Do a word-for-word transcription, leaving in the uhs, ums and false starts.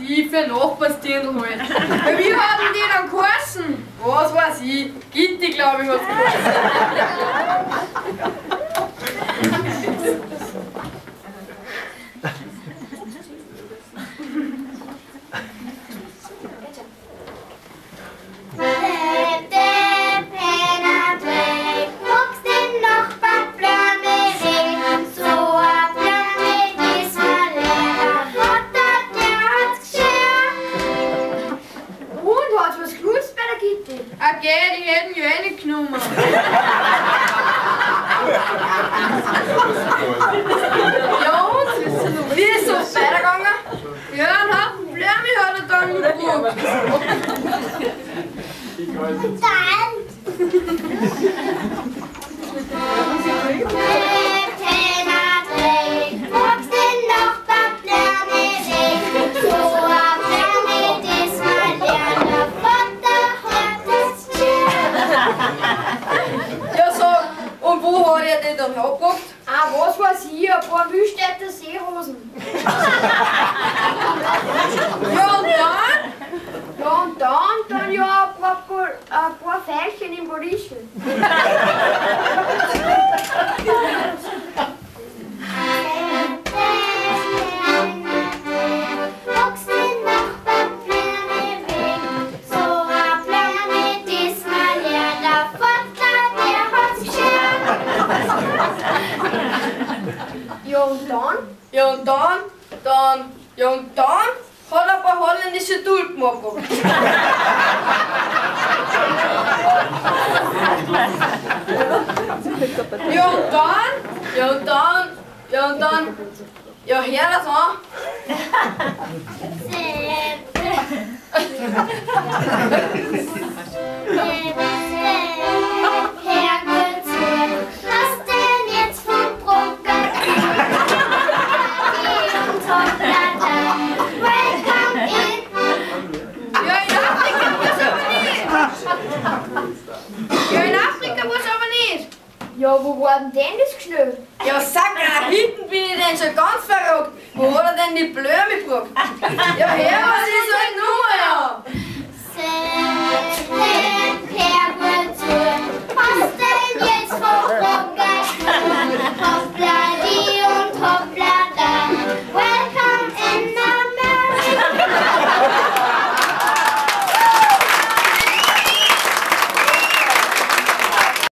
ich, für Nachbarsdirndl halt. Ja, wie haben die dann geheißen? Was weiß ich, Gitti, glaube ich, hat's Okay, die hätten ja eh nicht genommen. Ja und? Wie ist es weitergegangen? Ja, einen Haufen Blärme hat er dann gebraucht. Und dann? Dann abgepackt? Ah, was weiß ich, ein paar Wühlstädter Seerosen. Ja und dann? Ja und dann, dann ja ein paar, ein paar Veilchen im Bolischel. Ja und dann? Ja und dann? Dann? Ja und dann hat er ein paar holländische Tulpen abgepackt. Ja und dann? Ja und dann? Ja und dann? Ja, hör das an. Ja, wo war denn das geschnürt? Ja, sag mal, hinten bin ich denn schon ganz verrückt. Wo hat er denn die blöde